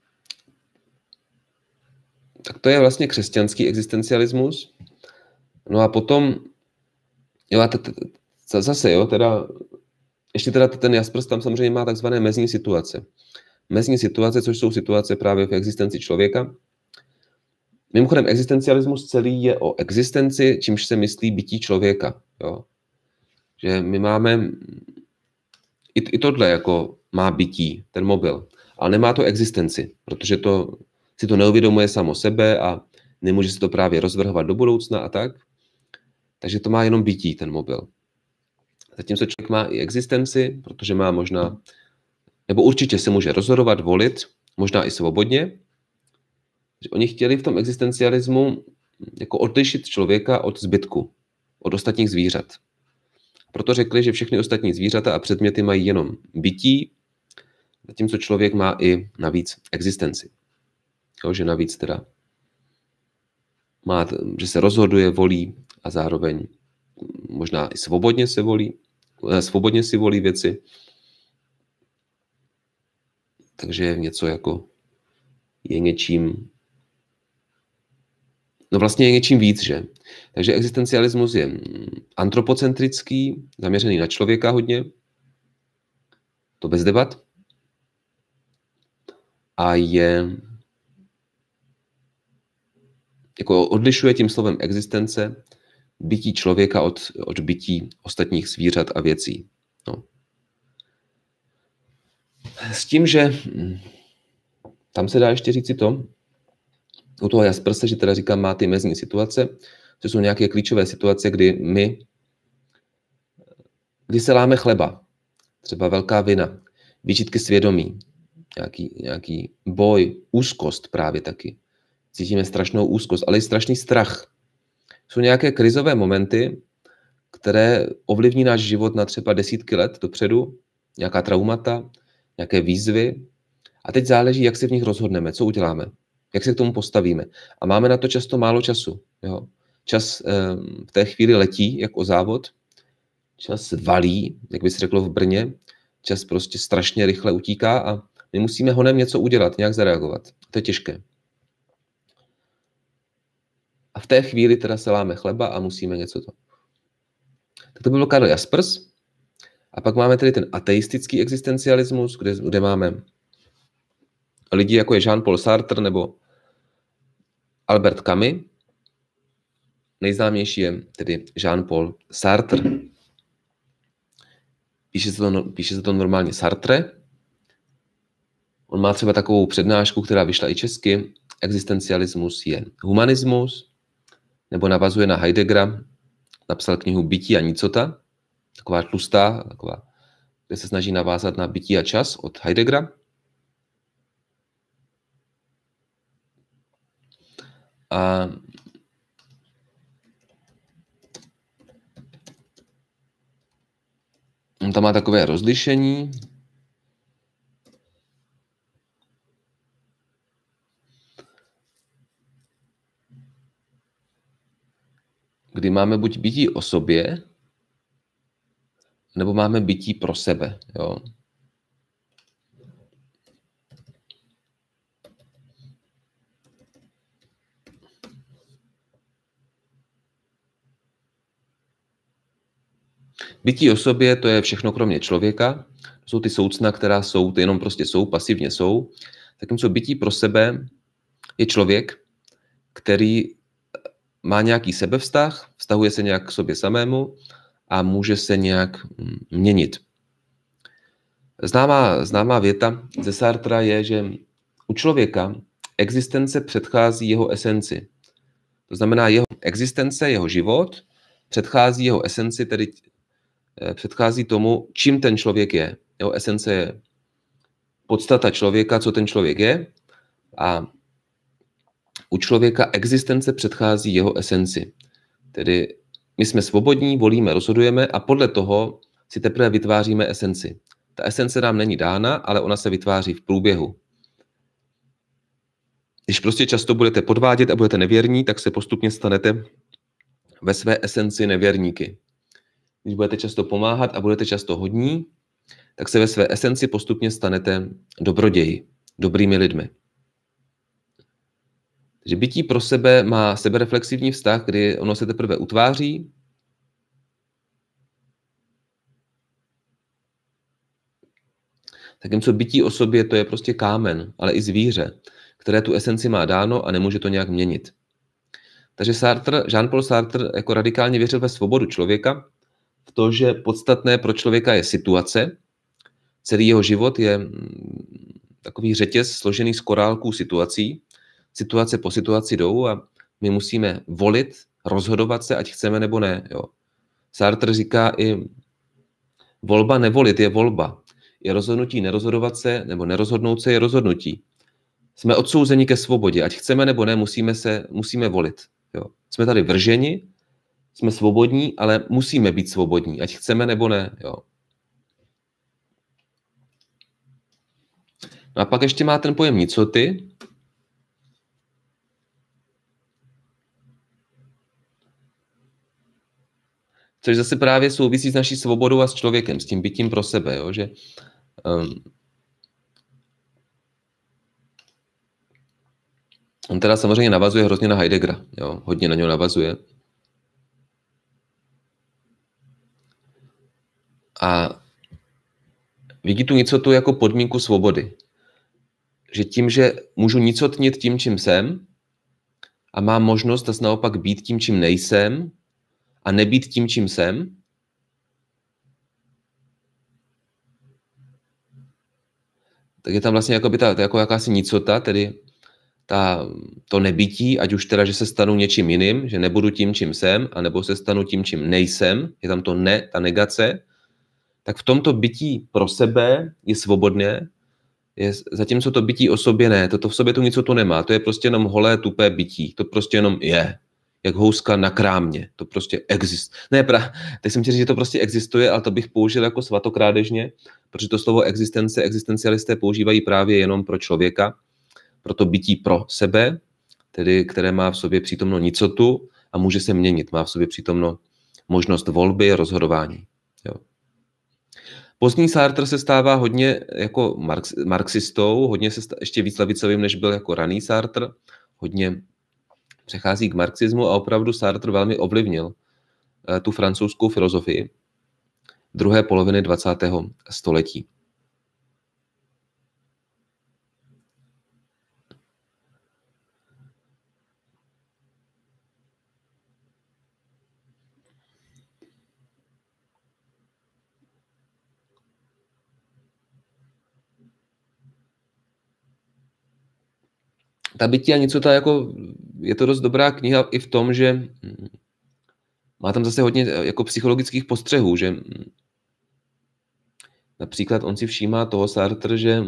Tak to je vlastně křesťanský existencialismus. No a potom, jo, a t- t- t- zase, jo, teda, ještě teda ten Jaspers tam samozřejmě má takzvané mezní situace. Mezní situace, což jsou situace právě v existenci člověka. Mimochodem, existencialismus celý je o existenci, čímž se myslí bytí člověka. Jo. Že my máme, i, i tohle jako má bytí, ten mobil, ale nemá to existenci, protože to, si to neuvědomuje samo sebe a nemůže se to právě rozvrhovat do budoucna a tak. Takže to má jenom bytí, ten mobil. Zatímco člověk má i existenci, protože má možná, nebo určitě se může rozhodovat, volit, možná i svobodně. Oni chtěli v tom existencialismu jako odlišit člověka od zbytku, od ostatních zvířat. Proto řekli, že všechny ostatní zvířata a předměty mají jenom bytí, zatímco člověk má i navíc existenci. Jo, že navíc teda má, že se rozhoduje, volí a zároveň možná i svobodně se volí, svobodně si volí věci. Takže je něco jako, je něčím, no vlastně je něčím víc, že? Takže existencialismus je antropocentrický, zaměřený na člověka hodně, to bez debat, a je, jako odlišuje tím slovem existence bytí člověka od, od bytí ostatních zvířat a věcí. No. S tím, že tam se dá ještě říci to, u toho Jasperse, že teda říkám, má ty mezní situace, to jsou nějaké klíčové situace, kdy my, kdy se láme chleba, třeba velká vina, výčitky svědomí, nějaký, nějaký boj, úzkost právě taky. Cítíme strašnou úzkost, ale i strašný strach. Jsou nějaké krizové momenty, které ovlivní náš život na třeba desítky let dopředu, nějaká traumata, nějaké výzvy. A teď záleží, jak se v nich rozhodneme, co uděláme, jak se k tomu postavíme. A máme na to často málo času. Jo? Čas eh, v té chvíli letí, jak o závod. Čas valí, jak by se řeklo v Brně. Čas prostě strašně rychle utíká a my musíme honem něco udělat, nějak zareagovat. To je těžké. A v té chvíli teda se láme chleba a musíme něco to. Tak to by byl Karl Jaspers. A pak máme tedy ten ateistický existencialismus, kde, kde máme lidi, jako je Jean-Paul Sartre nebo Albert Camus. Nejznámější je tedy Jean-Paul Sartre. Píše se, to, píše se to normálně Sartre. On má třeba takovou přednášku, která vyšla i česky. Existencialismus je humanismus, nebo navazuje na Heideggera. Napsal knihu Bytí a nicota, taková tlustá, taková, kde se snaží navázat na Bytí a čas od Heideggera. A on tam má takové rozlišení. Kdy máme buď bytí o sobě, nebo máme bytí pro sebe. Jo? Bytí o sobě, to je všechno kromě člověka. To jsou ty soucna, která jsou, ty jenom prostě jsou, pasivně jsou. Zatímco bytí pro sebe je člověk, který má nějaký sebevztah, vztahuje se nějak k sobě samému a může se nějak měnit. Známá, známá věta ze Sartra je, že u člověka existence předchází jeho esenci. To znamená, jeho existence, jeho život předchází jeho esenci, tedy předchází tomu, čím ten člověk je. Jeho esence je podstata člověka, co ten člověk je, a u člověka existence předchází jeho esenci. Tedy my jsme svobodní, volíme, rozhodujeme a podle toho si teprve vytváříme esenci. Ta esence nám není dána, ale ona se vytváří v průběhu. Když prostě často budete podvádět a budete nevěrní, tak se postupně stanete ve své esenci nevěrníky. Když budete často pomáhat a budete často hodní, tak se ve své esenci postupně stanete dobroději, dobrými lidmi. Takže bytí pro sebe má sebereflexivní vztah, kdy ono se teprve utváří, zatímco bytí o sobě to je prostě kámen, ale i zvíře, které tu esenci má dáno a nemůže to nějak měnit. Takže Sartre, Jean-Paul Sartre jako radikálně věřil ve svobodu člověka, v to, že podstatné pro člověka je situace. Celý jeho život je takový řetěz složený z korálků situací. Situace po situaci jdou a my musíme volit, rozhodovat se, ať chceme nebo ne. Jo. Sartre říká i, volba nevolit je volba. Je rozhodnutí nerozhodovat se nebo nerozhodnout se je rozhodnutí. Jsme odsouzeni ke svobodě. Ať chceme nebo ne, musíme, se, musíme volit. Jo. Jsme tady vrženi, jsme svobodní, ale musíme být svobodní. Ať chceme nebo ne. Jo. No a pak ještě má ten pojem nicoty. Což zase právě souvisí s naší svobodou a s člověkem, s tím bytím pro sebe. Jo? Že, um, on teda samozřejmě navazuje hrozně na Heideggera. Jo? Hodně na něho navazuje. A vidí tu nicotu jako podmínku svobody. Že tím, že můžu nicotnit tím, čím jsem, a mám možnost zase naopak být tím, čím nejsem, a nebýt tím, čím jsem, tak je tam vlastně jako, by ta, jako jakási nicota, tedy ta, to nebytí, ať už teda, že se stanu něčím jiným, že nebudu tím, čím jsem, anebo se stanu tím, čím nejsem, je tam to ne, ta negace, tak v tomto bytí pro sebe je svobodné, je, zatímco to bytí o sobě ne, to, to v sobě tu nicotu nemá, to je prostě jenom holé, tupé bytí, to prostě jenom je. Jak houska na krámě. To prostě existuje. Ne, pra, teď jsem chtěl říct, že to prostě existuje, ale to bych použil jako svatokrádežně, protože to slovo existence, existencialisté používají právě jenom pro člověka, pro to bytí pro sebe, tedy které má v sobě přítomno nicotu a může se měnit. Má v sobě přítomno možnost volby, rozhodování. Jo. Pozdní Sartre se stává hodně jako marx, marxistou, hodně se stá, ještě víc levicovým, než byl jako raný Sartre, hodně přechází k marxismu a opravdu Sartre velmi ovlivnil tu francouzskou filozofii druhé poloviny dvacátého století. Ta bytí a nicota, jako, je to dost dobrá kniha i v tom, že má tam zase hodně jako psychologických postřehů, že například on si všímá toho Sartre, že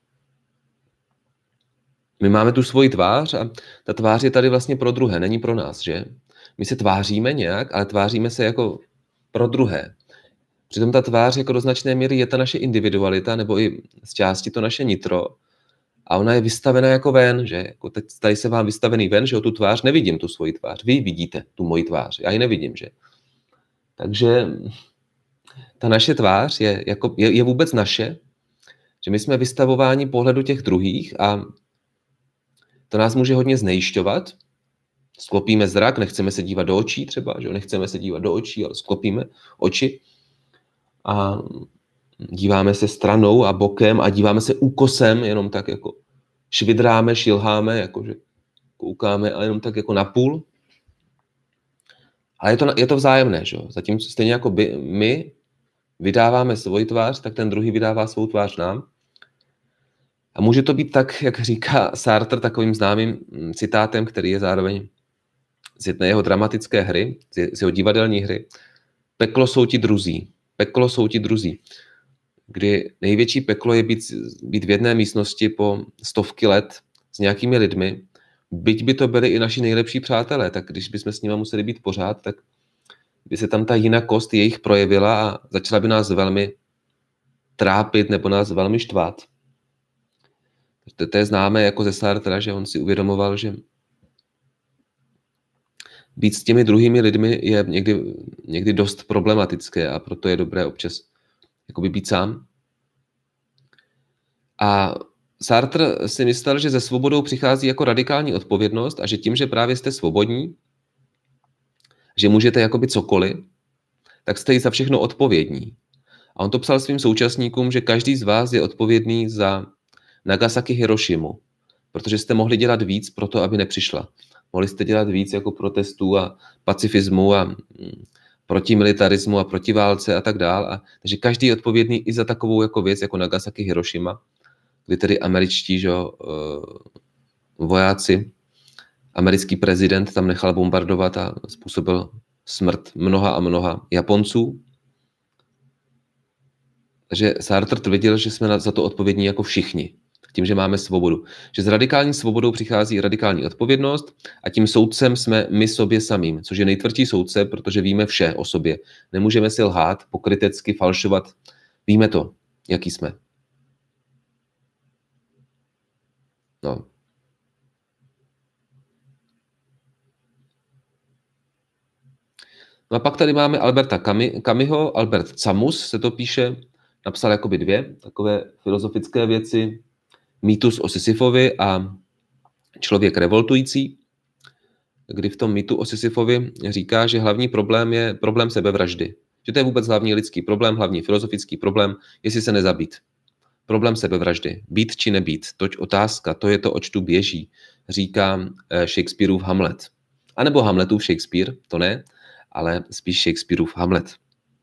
my máme tu svoji tvář a ta tvář je tady vlastně pro druhé, není pro nás, že? My se tváříme nějak, ale tváříme se jako pro druhé. Přitom ta tvář jako do značné míry je ta naše individualita, nebo i z části to naše nitro, a ona je vystavená jako ven, že? Jako teď tady se vám vystavený ven, že o tu tvář nevidím, tu svoji tvář. Vy vidíte tu moji tvář, já ji nevidím, že? Takže ta naše tvář je, jako, je, je vůbec naše, že my jsme vystavováni pohledu těch druhých a to nás může hodně znejišťovat. Sklopíme zrak, nechceme se dívat do očí třeba, že? Nechceme se dívat do očí, ale sklopíme oči a díváme se stranou a bokem a díváme se úkosem, jenom tak jako švidráme, šilháme, jakože koukáme, ale jenom tak jako napůl. Ale je to, je to vzájemné, že? Zatímco stejně jako by, my vydáváme svoji tvář, tak ten druhý vydává svou tvář nám. A může to být tak, jak říká Sartre takovým známým citátem, který je zároveň z jedné jeho dramatické hry, z jeho divadelní hry. Peklo jsou ti druzí. Peklo jsou ti druzí. Kdy největší peklo je být, být v jedné místnosti po stovky let s nějakými lidmi, byť by to byli i naši nejlepší přátelé, tak když bychom s nimi museli být pořád, tak by se tam ta jinakost jejich projevila a začala by nás velmi trápit nebo nás velmi štvát. To, to je známé jako ze Sartra, že on si uvědomoval, že být s těmi druhými lidmi je někdy, někdy dost problematické a proto je dobré občas jakoby být sám. A Sartre si myslel, že se svobodou přichází jako radikální odpovědnost a že tím, že právě jste svobodní, že můžete jakoby cokoliv, tak jste i za všechno odpovědní. A on to psal svým současníkům, že každý z vás je odpovědný za Nagasaki Hirošimu, protože jste mohli dělat víc pro to, aby nepřišla. Mohli jste dělat víc jako protestů a pacifismu a proti militarismu a proti válce a tak dál. A, takže každý je odpovědný i za takovou jako věc, jako Nagasaki Hirošima, kdy tedy američtí že, uh, vojáci, americký prezident tam nechal bombardovat a způsobil smrt mnoha a mnoha Japonců. Takže Sartre tvrdil, že jsme za to odpovědní jako všichni, tím, že máme svobodu. Že s radikální svobodou přichází radikální odpovědnost a tím soudcem jsme my sobě samým, což je nejtvrdší soudce, protože víme vše o sobě. Nemůžeme si lhát, pokrytecky falšovat. Víme to, jaký jsme. No. No a pak tady máme Alberta Camusho, Albert Camus se to píše, napsal jakoby dvě takové filozofické věci, Mýtus o Sisyfovi a Člověk revoltující, kdy v tom mýtu o Sisyfovi říká, že hlavní problém je problém sebevraždy. Že to je vůbec hlavní lidský problém, hlavní filozofický problém, jestli se nezabít. Problém sebevraždy. Být či nebýt, toť otázka, to je to, oč tu běží, říká Shakespeareův Hamlet. A nebo Hamletův Shakespeare, to ne, ale spíš Shakespeareův Hamlet.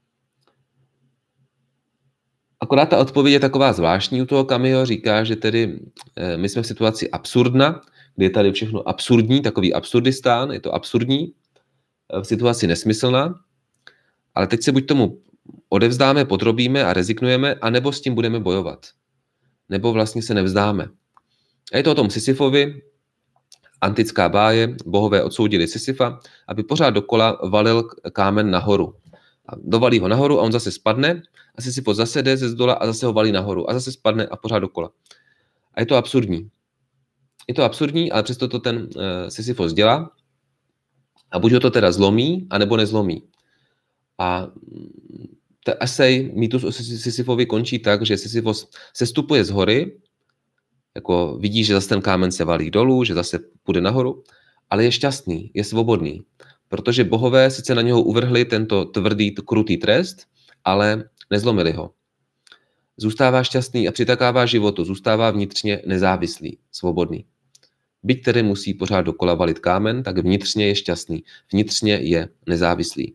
Akorát ta odpověď je taková zvláštní u toho Camusho, říká, že tedy my jsme v situaci absurdna, kdy je tady všechno absurdní, takový absurdistán, je to absurdní, v situaci nesmyslná, ale teď se buď tomu odevzdáme, podrobíme a rezignujeme, anebo s tím budeme bojovat. Nebo vlastně se nevzdáme. A je to o tom Sisyfovi, antická báje, bohové odsoudili Sisyfa, aby pořád dokola valil kámen nahoru. A dovalí ho nahoru a on zase spadne a Sisyfos zase jde ze zdola a zase ho valí nahoru a zase spadne a pořád dokola. A je to absurdní. Je to absurdní, ale přesto to ten uh, Sisyfos dělá a buď ho to teda zlomí, anebo nezlomí. A ten esej Mýtus o Sisyfovi končí tak, že Sisyfos sestupuje z hory, jako vidí, že zase ten kámen se valí dolů, že zase půjde nahoru, ale je šťastný, je svobodný, protože bohové sice na něho uvrhli tento tvrdý, krutý trest, ale nezlomili ho. Zůstává šťastný a přitakává životu, zůstává vnitřně nezávislý, svobodný. Byť tedy musí pořád dokola valit kámen, tak vnitřně je šťastný, vnitřně je nezávislý.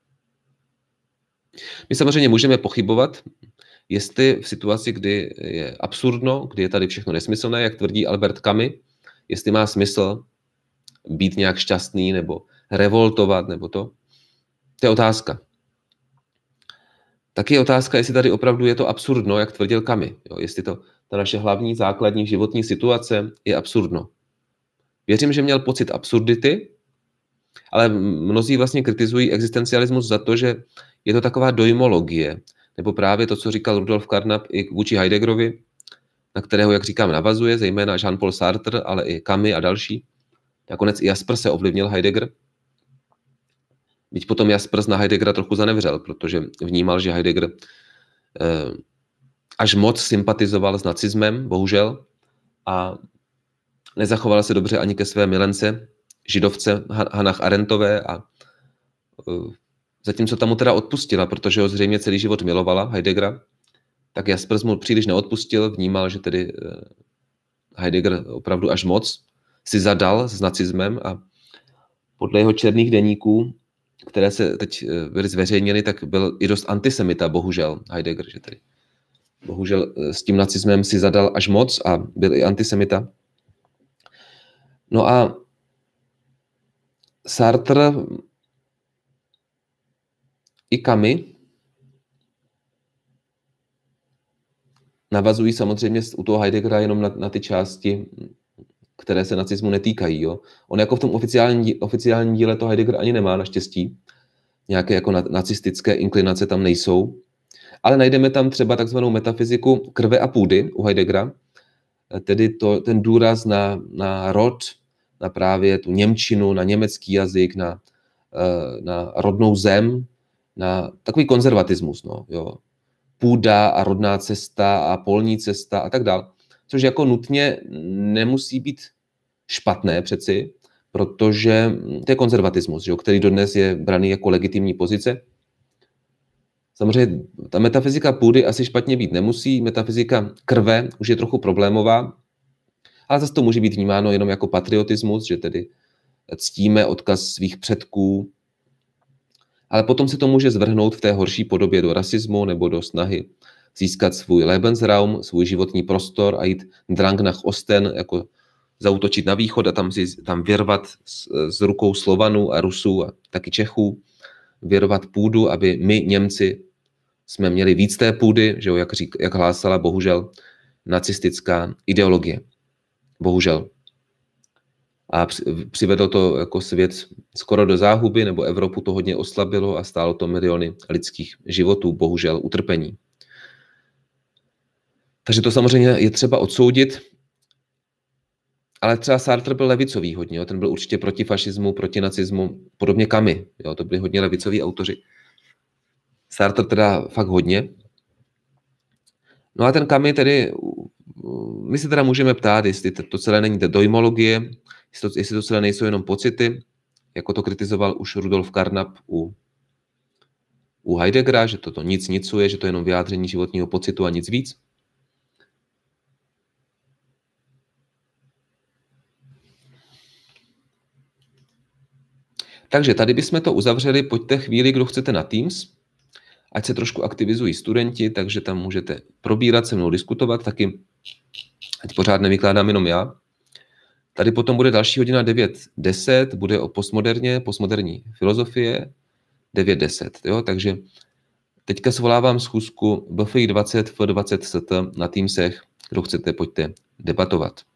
My samozřejmě můžeme pochybovat, jestli v situaci, kdy je absurdno, kdy je tady všechno nesmyslné, jak tvrdí Albert Camus, jestli má smysl být nějak šťastný nebo revoltovat nebo to. To je otázka. Taky je otázka, jestli tady opravdu je to absurdno, jak tvrdil Camus. Jo, jestli to, ta naše hlavní základní životní situace je absurdno. Věřím, že měl pocit absurdity, ale mnozí vlastně kritizují existencialismus za to, že je to taková dojmologie, nebo právě to, co říkal Rudolf Carnap i vůči Heideggerovi, na kterého, jak říkám, navazuje, zejména Jean-Paul Sartre, ale i Camus a další. Nakonec i Jaspers se ovlivnil Heidegger. Byť potom Jaspers na Heideggera trochu zanevřel, protože vnímal, že Heidegger eh, až moc sympatizoval s nacismem, bohužel, a nezachoval se dobře ani ke své milence, židovce Hannah Arendtové, a eh, zatímco tam mu teda odpustila, protože ho zřejmě celý život milovala, Heideggera, tak Jaspers mu příliš neodpustil, vnímal, že tedy eh, Heidegger opravdu až moc si zadal s nacismem a podle jeho černých deníků, které se teď byly zveřejněny, tak byl i dost antisemita, bohužel, Heidegger, že tedy bohužel s tím nacismem si zadal až moc a byl i antisemita. No a Sartre i Camus navazují samozřejmě u toho Heideggera jenom na, na ty části, které se nacismu netýkají. Jo. On jako v tom oficiálním, oficiálním díle to Heidegger ani nemá, naštěstí. Nějaké jako nacistické inklinace tam nejsou. Ale najdeme tam třeba takzvanou metafyziku krve a půdy u Heideggera, tedy to, ten důraz na, na rod, na právě tu němčinu, na německý jazyk, na, na rodnou zem, na takový konzervatismus. No, jo. Půda a rodná cesta a polní cesta a tak dále. což jako nutně nemusí být špatné přeci, protože to je konzervatismus, že jo, který dodnes je braný jako legitimní pozice. Samozřejmě ta metafyzika půdy asi špatně být nemusí, metafyzika krve už je trochu problémová, ale zase to může být vnímáno jenom jako patriotismus, že tedy ctíme odkaz svých předků, ale potom se to může zvrhnout v té horší podobě do rasismu nebo do snahy získat svůj Lebensraum, svůj životní prostor a jít Drang nach Osten, jako zaútočit na východ a tam, si, tam věrvat s, s rukou Slovanů a Rusů a taky Čechů, věrovat půdu, aby my, Němci, jsme měli víc té půdy, že jo, jak, řík, jak hlásala bohužel nacistická ideologie. Bohužel. A přivedlo to jako svět skoro do záhuby, nebo Evropu to hodně oslabilo a stálo to miliony lidských životů, bohužel utrpení. Takže to samozřejmě je třeba odsoudit, ale třeba Sartre byl levicový hodně, jo? Ten byl určitě proti fašismu, proti nacismu, podobně Camus, jo? To byli hodně levicoví autoři. Sartre teda fakt hodně. No a ten Camus tedy, my se teda můžeme ptát, jestli to celé není dojmologie, jestli to, jestli to celé nejsou jenom pocity, jako to kritizoval už Rudolf Carnap u, u Heideggera, že toto nic nicuje, že to je jenom vyjádření životního pocitu a nic víc. Takže tady bychom to uzavřeli, pojďte chvíli, kdo chcete na Teams, ať se trošku aktivizují studenti, takže tam můžete probírat, se mnou diskutovat, taky, ať pořád nevykládám jenom já. Tady potom bude další hodina devět deset, bude o postmoderně, postmoderní filozofie devět deset, jo, takže teďka svolávám schůzku B F I dvacet F dvacet S T na Teamsech, kdo chcete, pojďte debatovat.